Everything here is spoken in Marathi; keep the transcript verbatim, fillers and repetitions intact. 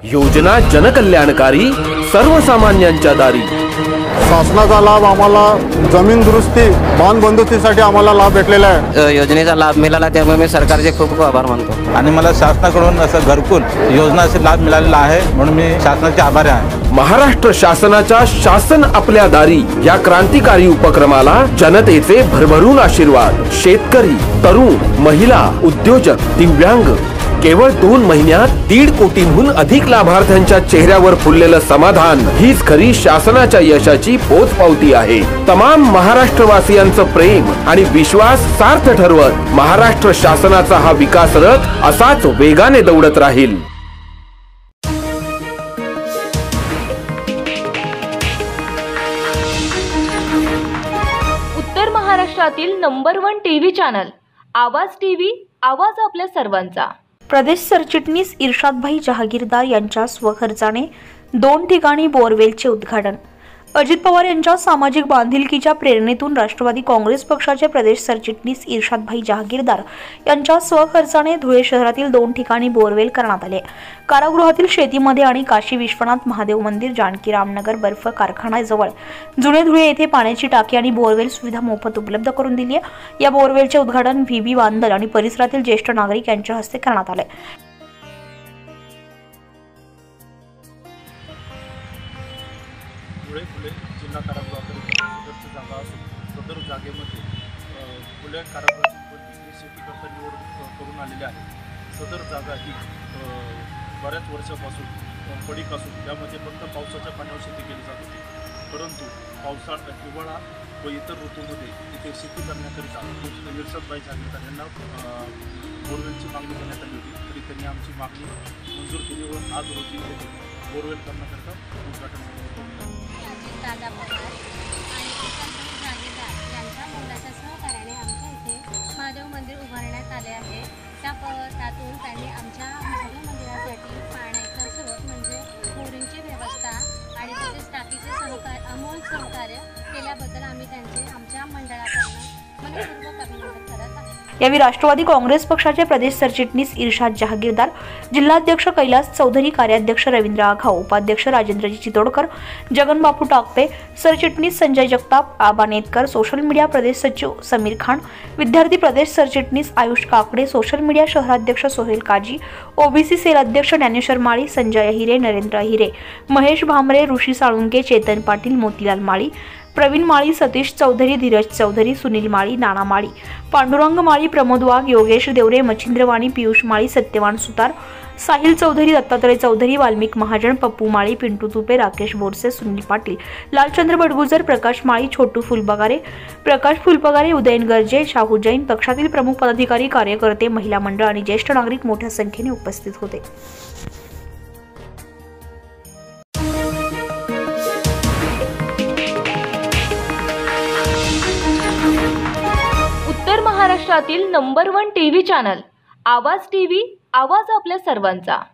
योजना जनकल्याणकारी, सर्वसामान्यांच्या दारी। शासनाचा लाभ आम्हाला जमीन दुरुस्ती बांध बंदुकीसाठी आम्हाला लाभ भेटलेला आहे। योजनेचा लाभ मिळाला त्यामुळे मी सरकारचे खूप खूप आभार मानतो आणि मला शासनाकडून असं घरकुल योजनाचा लाभ मिळालेला आहे म्हणून मी शासनाचे आभारी आहे। महाराष्ट्र शासनाच्या शासन आपल्या दारी या क्रांतिकारी उपक्रमाला जनतेचे भरभरून आशीर्वाद। शेतकरी, तरुण, महिला, उद्योजक, दिव्यांग केवळ दोन महिन्यात दीड कोटींहून अधिक लाभार्थ्यांच्या चेहऱ्यावर फुललेलं समाधान हीच खरी शासनाच्या यशाची पोचपावती आहे। तमाम महाराष्ट्रवासियांचं प्रेम आणि विश्वास सार्थ ठरवत महाराष्ट्र शासनाचा हा विकास रथ असाच वेगाने दौडत राहील। उत्तर महाराष्ट्रातील number one TV channel Awaaz TV, आवाज आपल्या सर्वांचा। प्रदेश सरचिटणीस इर्शादभाई जहागीरदार यांच्या स्वखर्चाने दोन ठिकाणी बोरवेलचे उद्घाटन। अजित पवार यांच्या सामाजिक बांधिलकीच्या प्रेरणेतून राष्ट्रवादी काँग्रेस पक्षाचे प्रदेश सरचिटणीस इर्शादभाई जहागीरदार यांच्या स्वखर्चाने धुळे शहरातील दोन ठिकाणी बोरवेल करण्यात आले। कारागृहातील शेतीमध्ये आणि काशी विश्वनाथ महादेव मंदिर, जानकी रामनगर बर्फ कारखान्याजवळ जुने धुळे येथे पाण्याची टाकी आणि बोरवेल सुविधा मोफत उपलब्ध करून दिली आहे। या बोरवेलचे उद्घाटन व्ही बी बांदल आणि परिसरातील ज्येष्ठ नागरिक यांच्या हस्ते करण्यात आले। धुळे फुले जिल्हा कारागृहाकरिता सदरची जागा असून सदर जागेमध्ये फुले कारागृहाची शेतीकरता निवड करून आलेली आहे। सदर जागा ही बऱ्याच वर्षापासून पडीक असून त्यामध्ये फक्त पावसाच्या पाण्यावर शेती केली जात होती, परंतु पावसाळा, हिवाळा व इतर ऋतूमध्ये इथे शेती करण्याकरिता इर्शादभाई जहागीरदार यांना बोरवेलची मागणी करण्यात आली होती, तरी त्यांनी आमची मागणी मंजूर केली व आज रोजी बोरवेल करण्याकरिता उद्घाटन दादा पवार आणि इर्शादभाई जहागीरदार यांच्या मुलाच्या सहकार्याने आमच्या इथे महादेव मंदिर उभारण्यात आले आहे। त्या त्यातून त्यांनी आमच्या महादेव मंदिरासाठी पाण्याचा स्रोत म्हणजे बोरिंगची व्यवस्था आणि तसेच टाकीचे सहकार्य अमोल सहकार्य केल्याबद्दल आम्ही त्यांचे आमच्या मंडळाकडून मनपूर्वक अभिनंदन करत आहोत। यावेळी राष्ट्रवादी काँग्रेस पक्षाचे प्रदेश सरचिटणीस इर्शाद जहागीरदार, जिल्हाध्यक्ष कैलास चौधरी, कार्याध्यक्ष रवींद्र आघाव, उपाध्यक्ष राजेंद्रजी चितोडकर, जगनबापू टाकते, सरचिटणीस संजय जगताप, आबा नेतकर, सोशल मीडिया प्रदेश सचिव समीर खान, विद्यार्थी प्रदेश सरचिटणीस आयुष काकडे, सोशल मीडिया शहराध्यक्ष सोहेल काजी, ओबीसी सेल अध्यक्ष ज्ञानेश्वर माळी, संजय अहिरे, नरेंद्र अहिरे, महेश भामरे, ऋषी साळुंके, चेतन पाटील, मोतीलाल माळी, प्रवीण माळी, सतीश चौधरी, धीरज चौधरी, सुनील माळी, नाना माळी, पांडुरंग माळी, प्रमोद वाघ, योगेश देवरे, मच्छिंद्र वाणी, पियुष माळी, सत्यवान सुतार, साहिल चौधरी, दत्तात्रय चौधरी, वाल्मिक महाजन, पप्पू माळी, पिंटू तुपे, राकेश बोरसे, सुनील पाटील, लालचंद्र बडगुजर, प्रकाश माळी, छोटू फुलपगारे, प्रकाश फुलपगारे, उदयन गर्जे, शाहू जैन, पक्षातील प्रमुख पदाधिकारी, कार्यकर्ते, महिला मंडळ आणि ज्येष्ठ नागरिक मोठ्या संख्येने उपस्थित होते। उत्तर महाराष्ट्रातील number one TV channel Awaaz TV, आवाज आपल्या सर्वांचा।